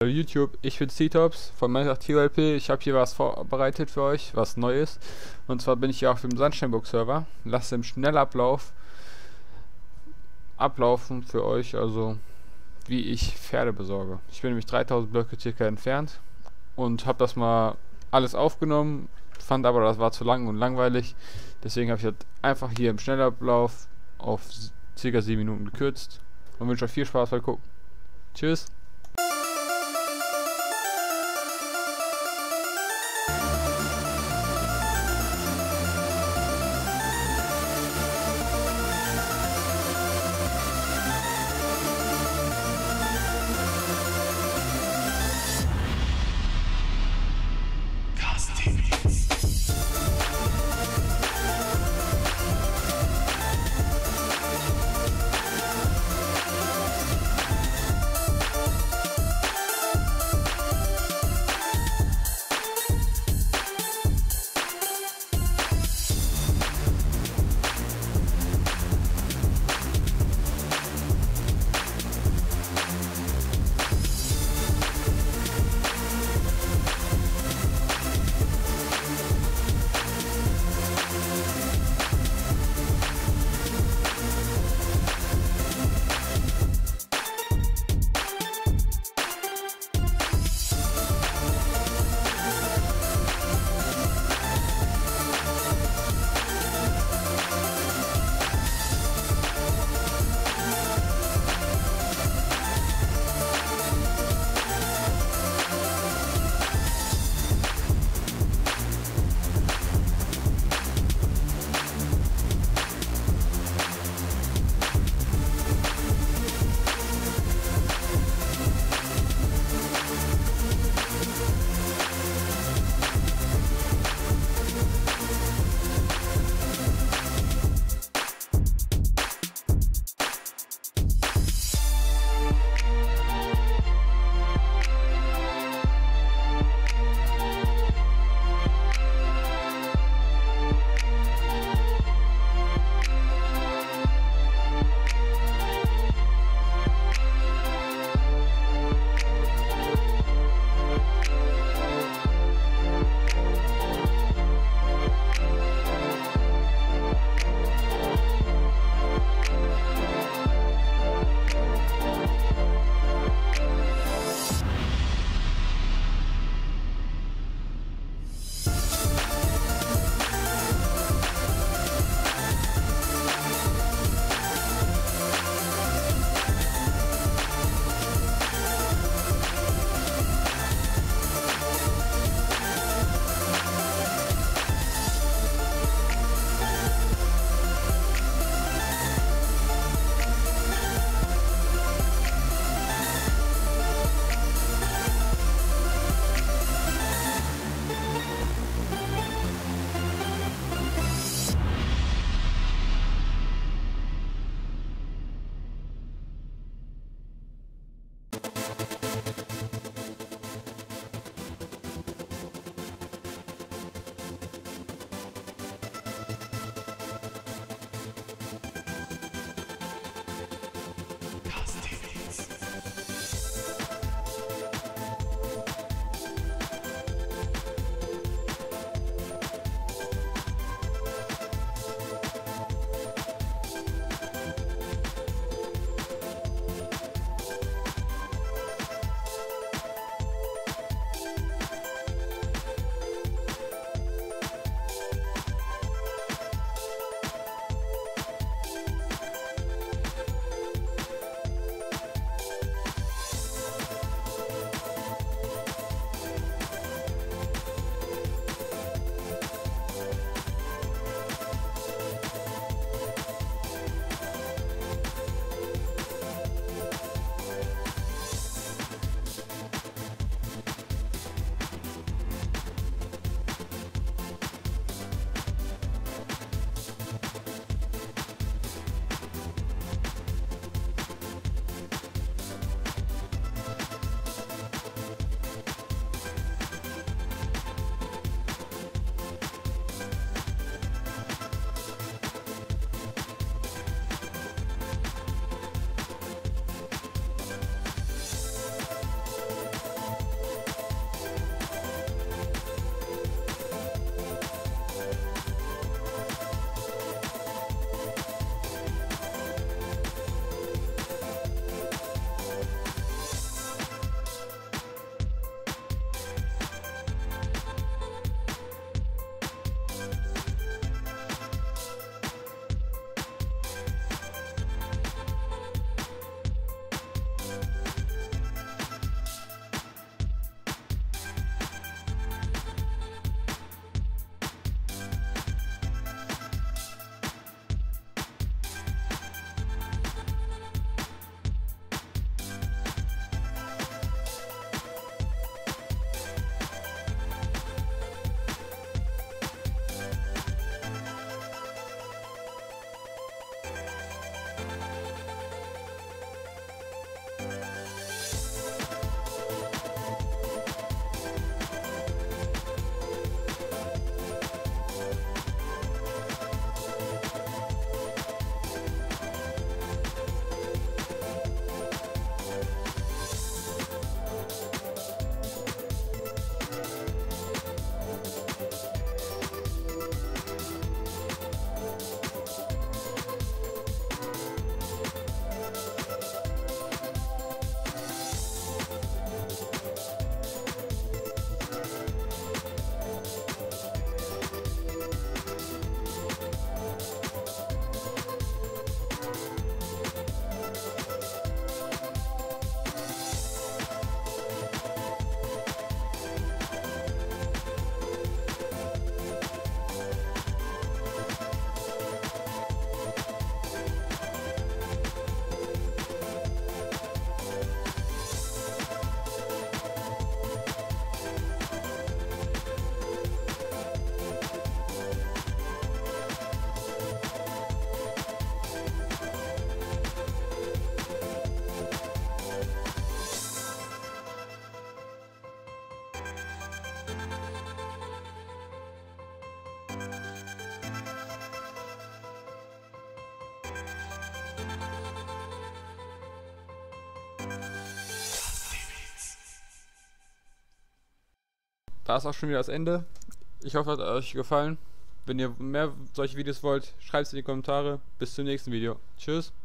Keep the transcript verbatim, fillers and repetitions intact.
Hallo YouTube, ich bin C-Tops von Minecraft T O L P. Ich habe hier was vorbereitet für euch, was Neues. Und zwar bin ich hier auf dem Sandsteinburg-Server. Lasse im Schnellablauf ablaufen für euch, also wie ich Pferde besorge. Ich bin nämlich dreitausend Blöcke circa entfernt und habe das mal alles aufgenommen, fand aber, das war zu lang und langweilig. Deswegen habe ich das einfach hier im Schnellablauf auf circa sieben Minuten gekürzt und wünsche euch viel Spaß beim Gucken. Tschüss! war es auch schon wieder das Ende. Ich hoffe, es hat euch gefallen. Wenn ihr mehr solche Videos wollt, schreibt es in die Kommentare. Bis zum nächsten Video. Tschüss.